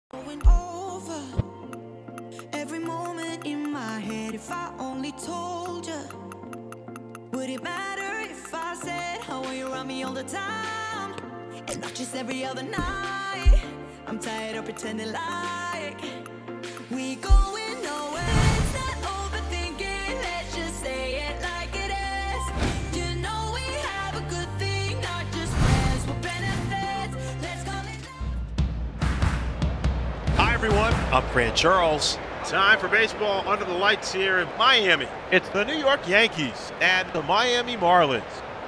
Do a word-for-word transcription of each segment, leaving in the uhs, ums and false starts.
Going over every moment in my head. If I only told you, would it matter if I said I want you around me all the time and not just every other night? I'm tired of pretending like we going nowhere. It's not overthinking, let's just say it like it is. You know we have a good thing, not just friends with benefits. Let's call it. Hi everyone, I'm Fran Charles. Time for baseball under the lights here in Miami. It's the New York Yankees and the Miami Marlins.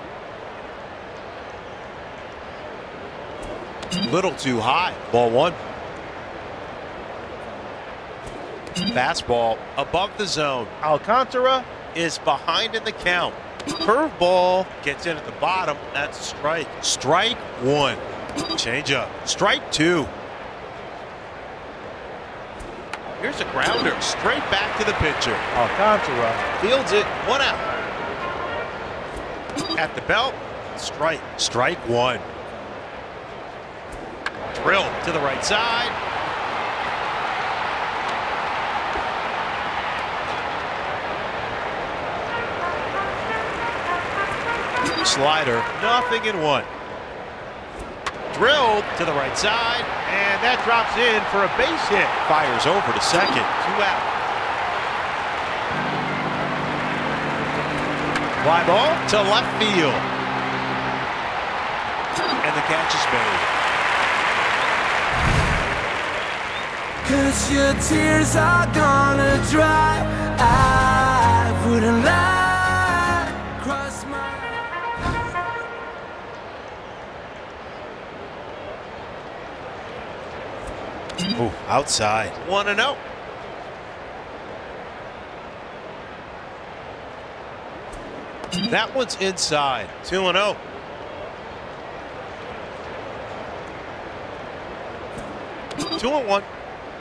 Little too high, ball one. Fastball above the zone. Alcantara Is behind in the count. Curveball gets in at the bottom, that's a strike. Strike one. Change up. Strike two. Here's a grounder, straight back to the pitcher. Alcantara Fields it, one out. At the belt, strike. Strike one. Drill to the right side. Slider, nothing in one. Drilled to the right side. and that drops in for a base hit. Fires over to second, two out. Fly ball to left field. And the catch is made. Cause your tears are gonna dry. I wouldn't lie. Cross my Ooh, outside. one and oh. That one's inside. two and oh. two and one.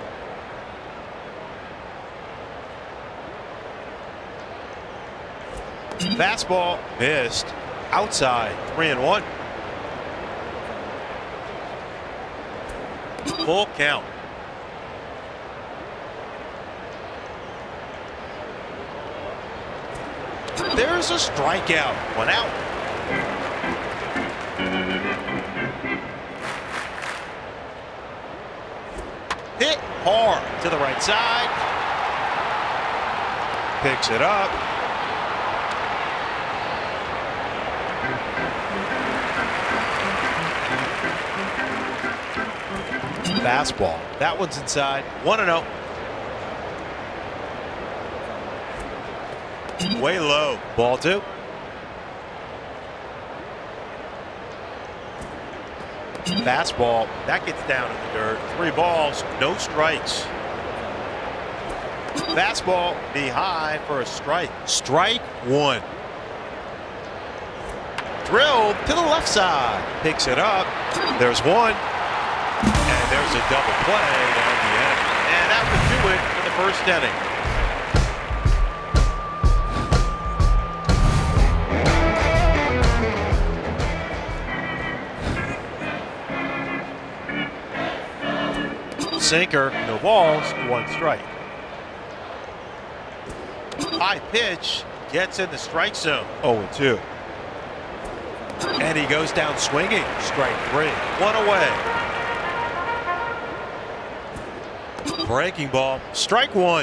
Fastball missed. Outside. three and one. Full count. There's a strikeout. One out. Hit hard to the right side. Picks it up. Fastball. That one's inside. one and oh. Way low. Ball two. Fastball. That gets down in the dirt. Three balls, no strikes. Fastball be high for a strike. Strike one. Drilled to the left side. Picks it up. There's one. And there's a double play down the end. And that would do it for the first inning. Sinker, no balls, one strike. High pitch gets in the strike zone. oh and two. And he goes down swinging. Strike three. One away. Breaking ball. Strike one.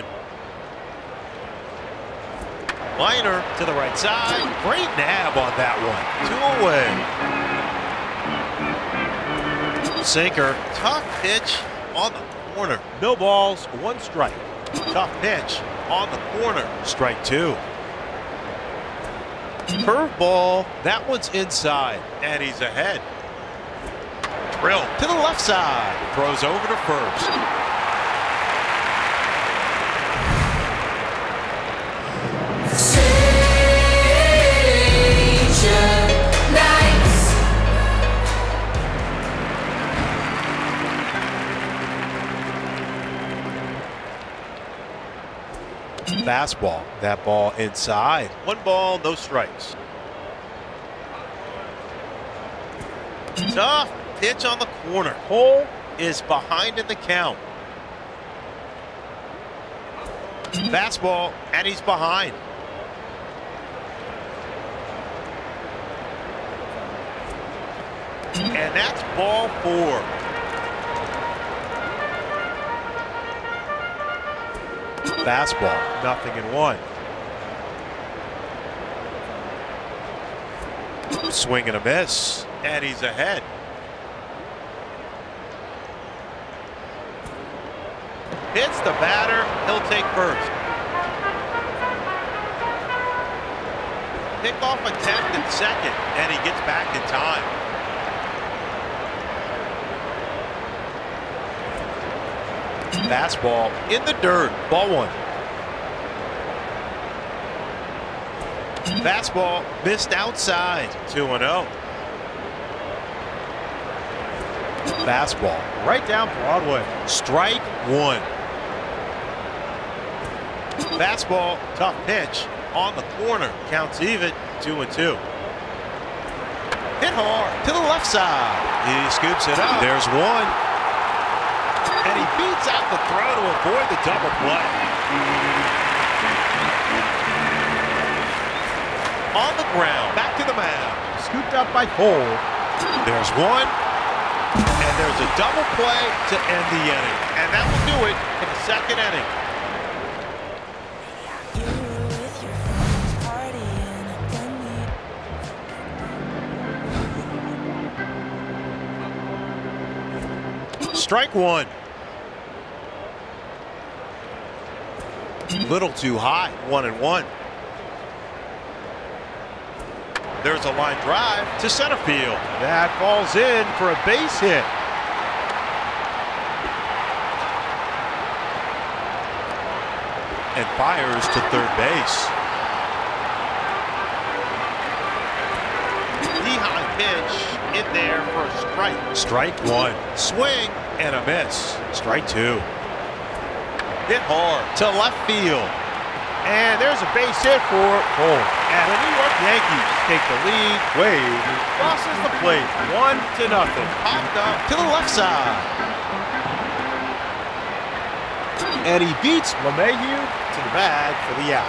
Liner to the right side. Great nab on that one. Two away. Sinker. Tough pitch on the corner. No balls. One strike. Tough pitch on the corner. Strike two. Curveball. That one's inside. And he's ahead. Drill to the left side. Throws over to first. Fastball. That ball inside. One ball, no strikes. Tough pitch on the corner. Hole is behind in the count. Fastball, and he's behind. And that's ball four. Fastball, nothing in one. Swing and a miss, and he's ahead. Hits the batter, he'll take first. Pickoff attempt at second, and he gets back in time. Fastball in the dirt, ball one. Fastball missed outside, two and oh. Fastball right down Broadway, strike one. Fastball, tough pitch on the corner, counts even, two and two. Hit hard to the left side. He scoops it up. There's one. And he beats out the throw to avoid the double play. On the ground, back to the mound. Scooped up by Cole. There's one. And there's a double play to end the inning. And that will do it for the second inning. Strike one. Little too high, one and one. There's a line drive to center field. That falls in for a base hit. And fires to third base. Knee-high pitch in there for a strike. Strike one. Swing and a miss. Strike two. Hit hard to left field. And there's a base hit for Cole. And the New York Yankees take the lead. Wade crosses the plate, one to nothing. Popped up to the left side. And he beats LeMahieu to the bag for the out.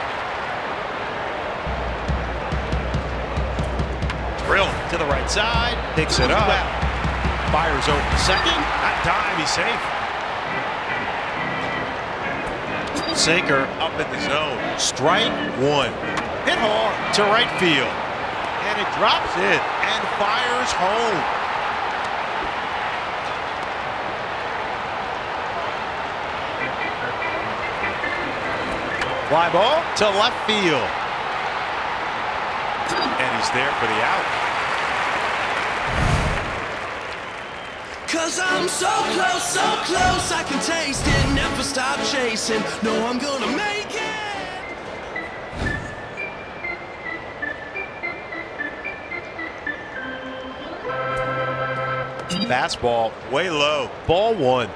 Drill to the right side, picks it up. Fires over to second. That time he's safe. Sinker up in the zone. Strike one. Hit hard to right field. And it drops in and fires home. Fly ball to left field. And he's there for the out. Cause I'm so close, so close, I can taste it, never stop chasing, no, I'm gonna make it. Fastball way low, ball one.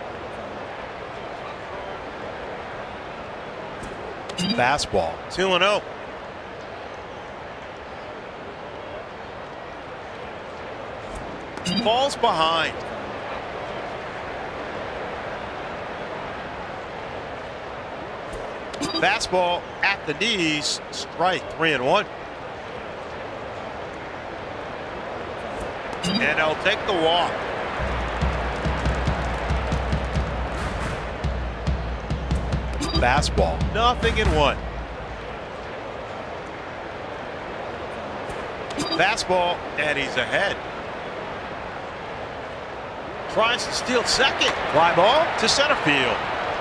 Fastball, two and oh. Falls behind. Fastball at the knees, strike, three and one. And he'll take the walk. Fastball, nothing in one. Fastball, and he's ahead. Tries to steal second. Fly ball to center field.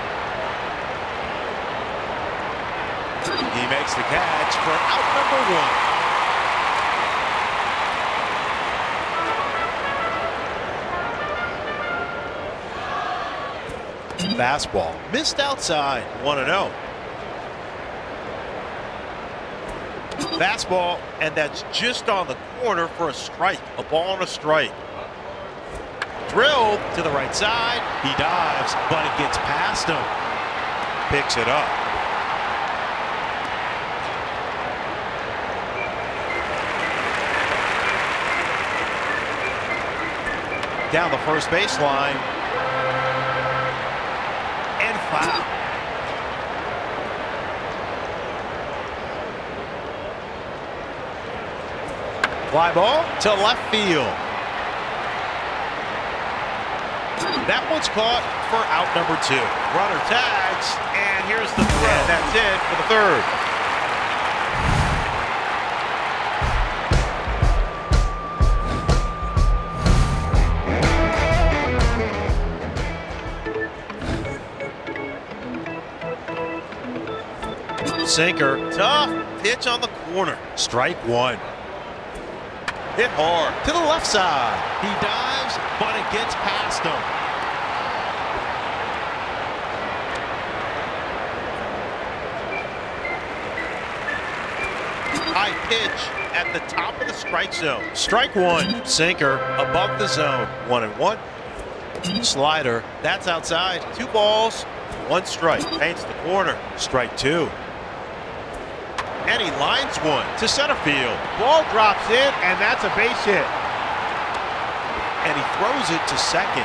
He makes the catch for out number one. Fastball missed outside, one and oh. Fastball, and that's just on the corner for a strike. A ball and a strike. Drilled to the right side. He dives, but it gets past him. Picks it up. Down the first baseline, foul. Fly ball to left field. That one's caught for out number two. Runner tags, and here's the throw. And that's it for the third. Sinker, tough pitch on the corner. Strike one. Hit hard to the left side. He dives, but it gets past him. High pitch at the top of the strike zone. Strike one. Sinker above the zone. One and one. Slider. That's outside. Two balls, one strike. Paints the corner. Strike two. And he lines one to center field. Ball drops in, and that's a base hit. And he throws it to second.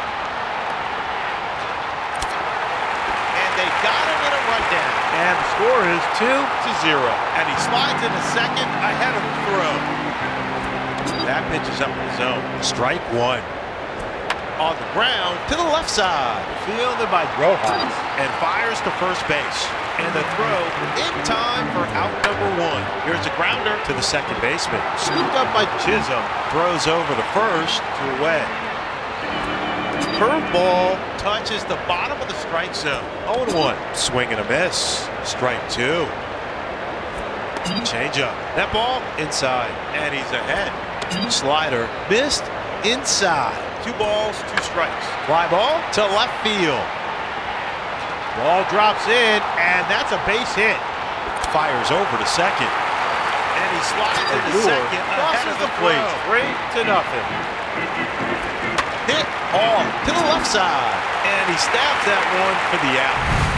And they got him in a rundown. And the score is two to zero. And he slides into second ahead of the throw. That pitch is up in the zone. Strike one. On the ground to the left side. Fielded by Rojas. And fires to first base. And the throw in time for out number one. Here's a grounder to the second baseman. Scooped up by Chisholm. Throws over to first to away. Curveball touches the bottom of the strike zone. oh and one. Swing and a miss. Strike two. Change up. That ball inside. And he's ahead. Slider missed inside. Two balls, two strikes. Fly ball to left field. Ball drops in, and that's a base hit. Fires over to second. And he slides into second ahead of the plate. Three to nothing. Hit hard to the left side. And he stabs that one for the out.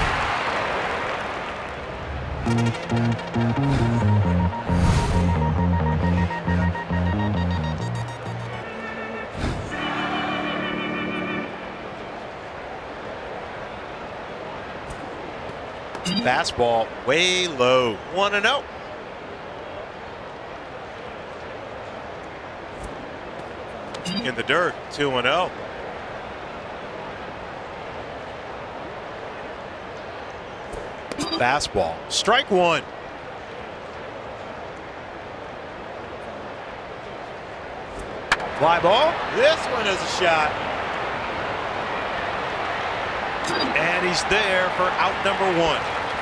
Fastball way low. one and oh. In the dirt. two and oh. Fastball. Strike one. Fly ball. This one is a shot. And he's there for out number one.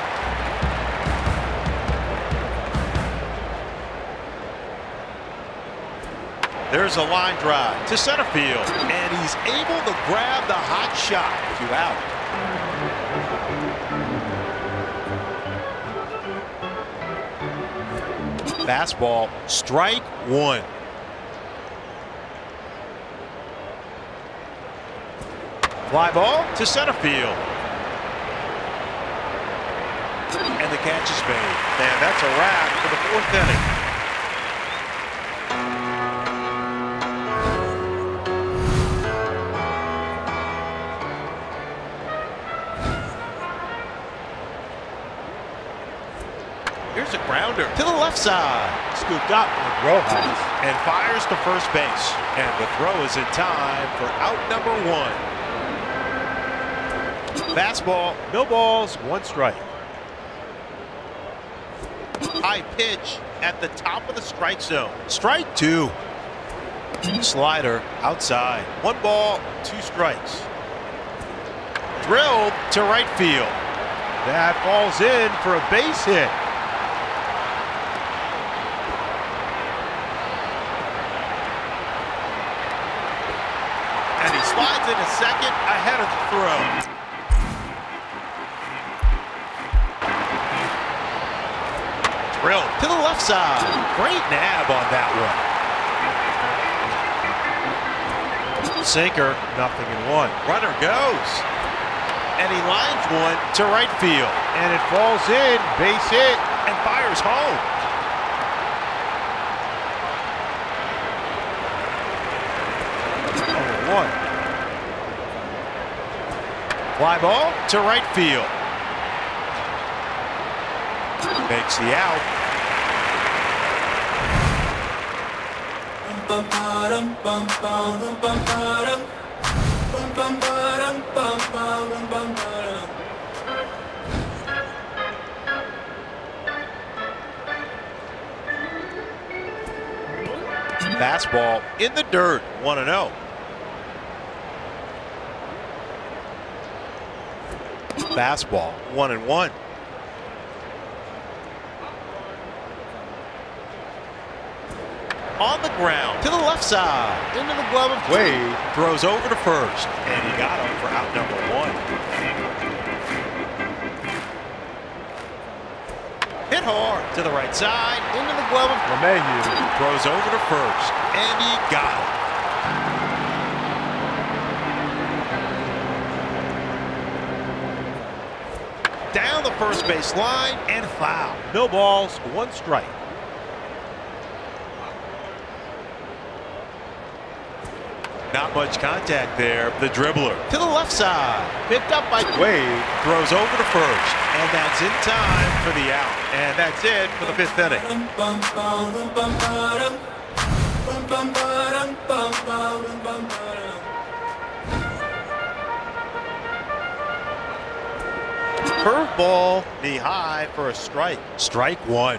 There's a line drive to center field, and he's able to grab the hot shot. Two out. Fastball, strike one. Fly ball to center field. And the catch is made. And that's a wrap for the fourth inning. Here's a grounder to the left side. Scooped up with Rojas. And fires to first base. And the throw is in time for out number one. Fastball, no balls, one strike. High pitch at the top of the strike zone. Strike two. Slider outside. One ball, two strikes. Drilled to right field. That falls in for a base hit. And he slides into second ahead of the throw. Drilled to the left side. Great nab on that one. Sinker, nothing in one. Runner goes. And he lines one to right field. And it falls in, base hit, and fires home. oh and one. Fly ball to right field. Makes the out. Fastball in the dirt, one and oh. Fastball, one and one. On the ground to the left side, into the glove of Wade, throws over to first, and he got him for out number one. Hit hard to the right side, into the glove of LeMahieu, throws over to first, and he got it. Down the first base line and foul. No balls, one strike. Not much contact there. The dribbler to the left side, picked up by Wade, throws over to first, and that's in time for the out. And that's it for the fifth inning. Curveball, knee high for a strike. Strike one.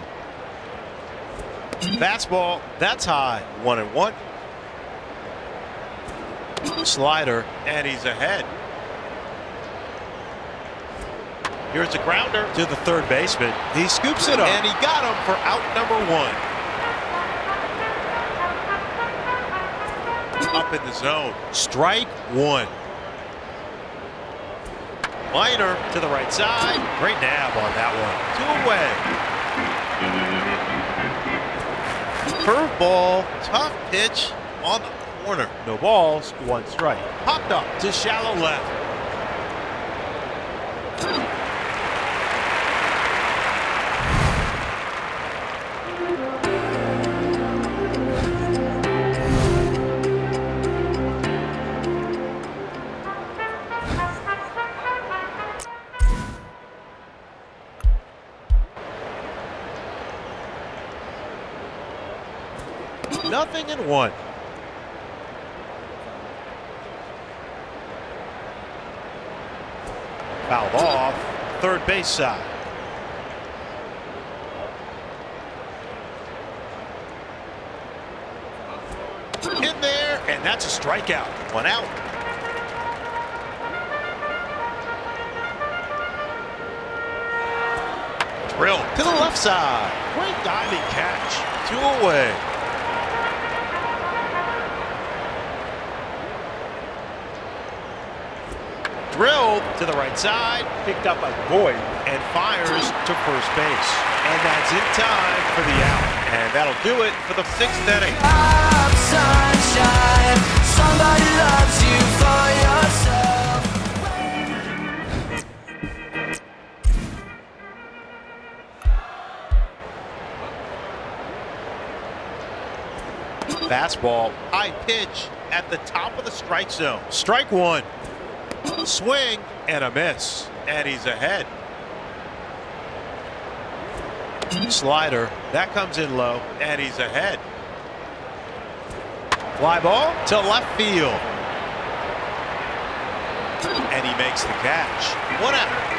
Fastball, that's high. One and one. Slider, and he's ahead. Here's a grounder to the third baseman. He scoops it up, and he got him for out number one. Up in the zone. Strike one. Liner to the right side. Great nab on that one. Two away. Curveball, tough pitch on the corner. No balls, one strike. Popped up to shallow left. Nothing in one. Fouled off, third base side. In there, and that's a strikeout. One out. Drill to the left side. Great diving catch. Two away. Drilled to the right side, picked up by Boyd, and fires to first base. And that's in time for the out. And that'll do it for the sixth inning. Up, sunshine, somebody loves you for yourself. Fastball, high pitch at the top of the strike zone. Strike one. Swing and a miss, and he's ahead. Slider, that comes in low, and he's ahead. Fly ball to left field, and he makes the catch. One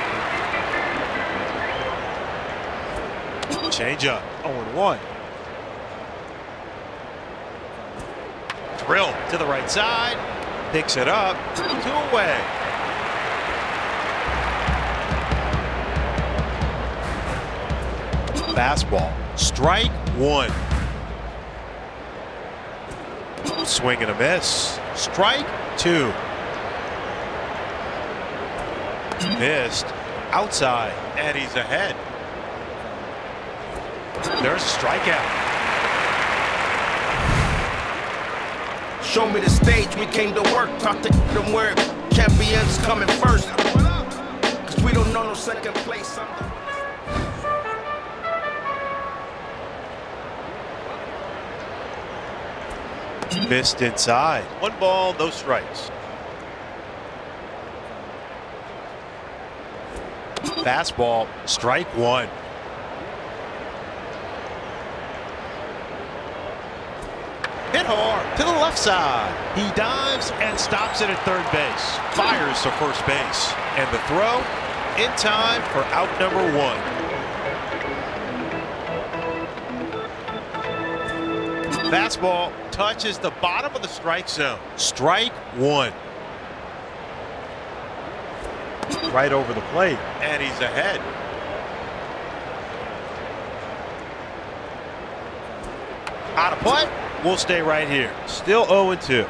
out. Changeup, oh and one. Drill to the right side, picks it up, two away. Fastball, strike one. Swing and a miss. Strike two. Missed. Outside, and he's ahead. There's a strikeout. Show me the stage, we came to work. Talk to them where champions coming first. Cause we don't know no second place. Missed inside. One ball, no strikes. Fastball, strike one. Hit hard to the left side. He dives and stops it at third base. Fires to first base. And the throw in time for out number one. Fastball touches the bottom of the strike zone. Strike one. Right over the plate, and he's ahead. Out of play. We'll stay right here. Still oh and two.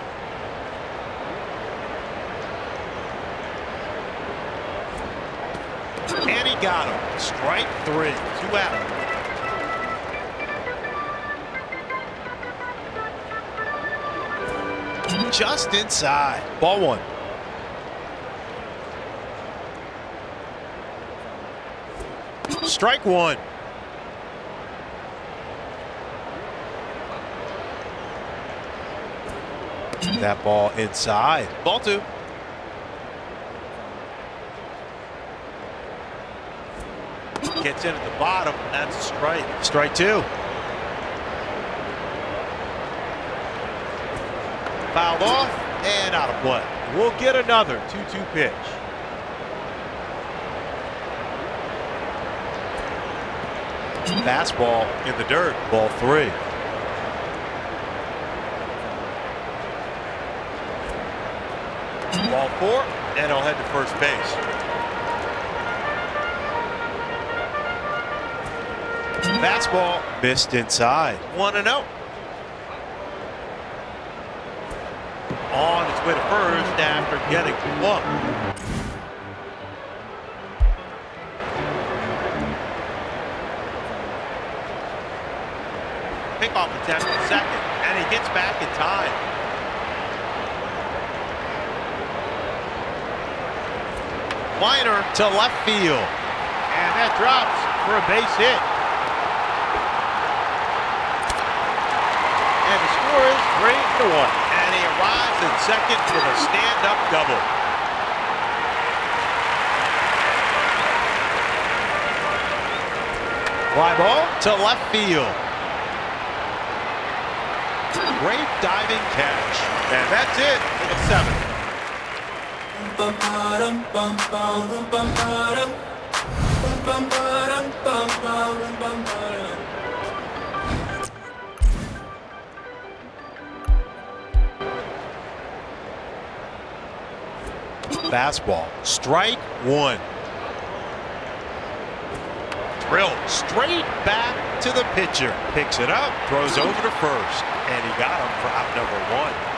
And he got him. Strike three. Two out. Just inside. Ball one. Strike one. That ball inside. Ball two. Gets in at the bottom. That's a strike. Strike two. Fouled off and out of play. We'll get another two two pitch. Fastball in the dirt. Ball three. Ball four, and he'll head to first base. Fastball missed inside. one and oh. On its way to first after getting plucked. Pickoff attempt at second, and he gets back in time. Liner to left field, and that drops for a base hit. And the score is three to one. And he arrives in second with a stand-up double. Fly ball to left field. Great diving catch. And that's it for the seventh. Fastball, strike one. Drill straight back to the pitcher. Picks it up, throws over to first, and he got him for out number one.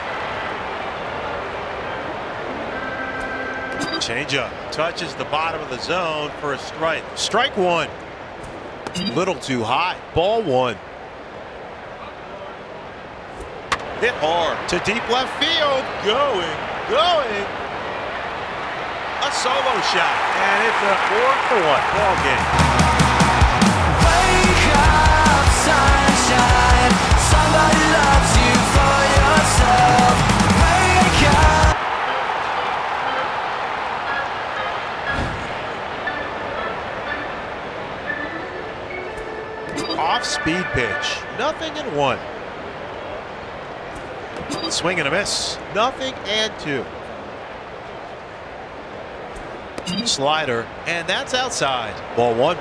Changeup touches the bottom of the zone for a strike. Strike one. Little too high. Ball one. Hit hard to deep left field. Going, going. A solo shot, and it's a four for one ball game. Wake up, sunshine. Somebody loves you for yourself. Wake up. Off-speed pitch. Nothing and one. Swing and a miss. Nothing and two. Slider, and that's outside. Ball one.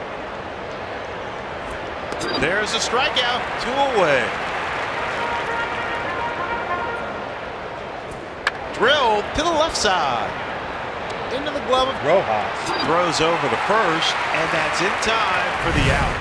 There's a strikeout. Two away. Drilled to the left side. Into the glove of Rojas. Throws over the first, and that's in time for the out.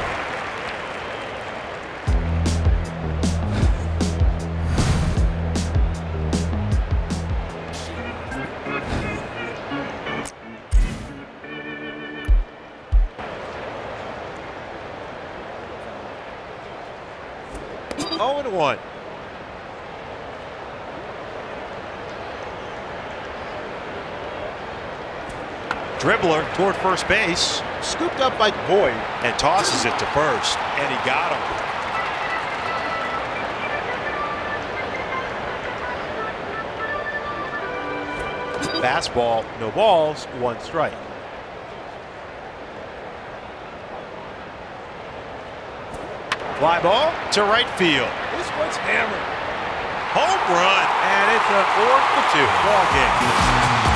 oh and one. Dribbler toward first base. Scooped up by Boyd and tosses it to first. And he got him. Fastball, no balls, one strike. Fly ball to right field. This one's hammered. Home run. And it's a four to two ball game.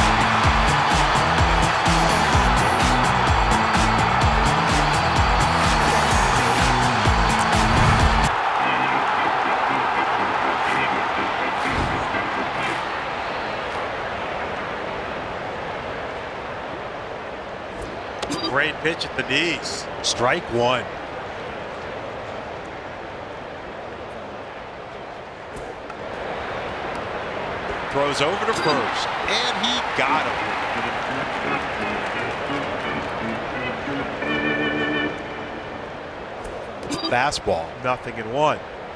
Great pitch at the knees. Strike one. Throws over to first, and he got him. Fastball, nothing in one.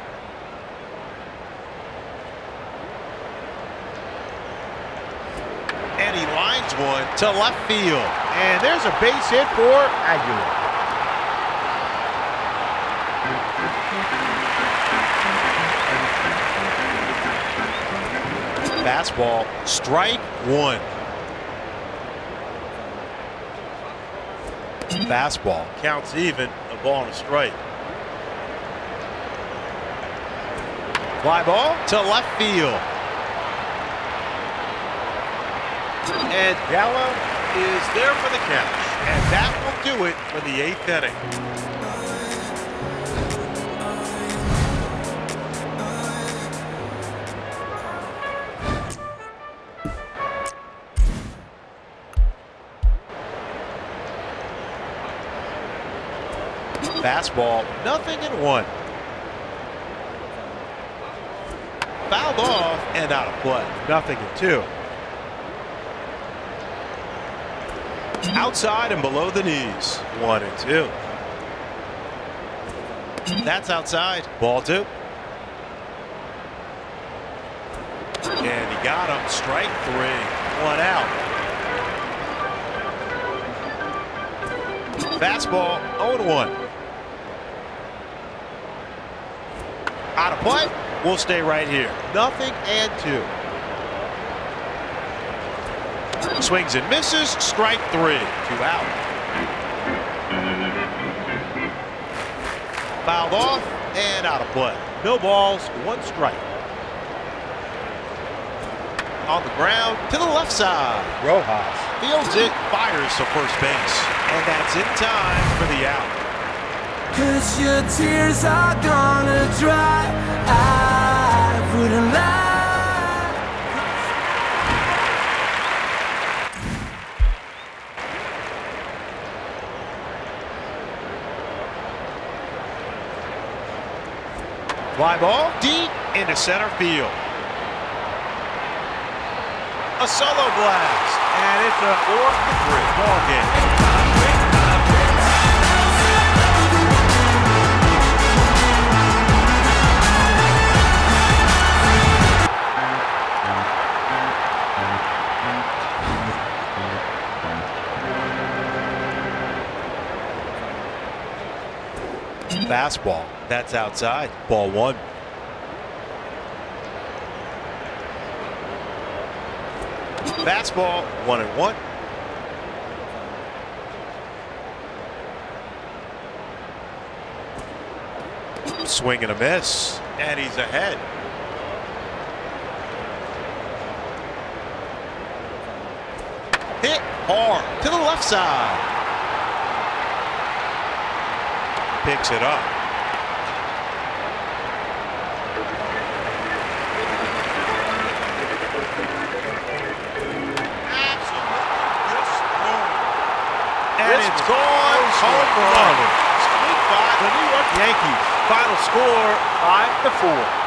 And he lines one to left field. And there's a base hit for Aguilar. Fastball, strike one. Fastball, counts even, a ball and a strike. Fly ball to left field. And Gallo is there for the catch. And that will do it for the eighth inning. Fastball, nothing in one. Fouled off and out of play. Nothing in two. Outside and below the knees. One and two. That's outside. Ball two. And he got him. Strike three. One out. Fastball. oh and one. Out of play. We'll stay right here. Nothing and two. Swings and misses. Strike three. Two out. Fouled off and out of play. No balls, one strike. On the ground to the left side. Rojas fields it, fires to first base. And that's in time for the out. 'Cause your tears are gonna dry. I wouldn't lie. Fly ball deep into center field. A solo blast, and it's a four to three ball game. Fastball, that's outside. Ball one. Fastball, one and one. Swing and a miss, and he's ahead. Hit hard to the left side. Picks it up. And it's gone. Home run. The New York Yankees. Final score five to four.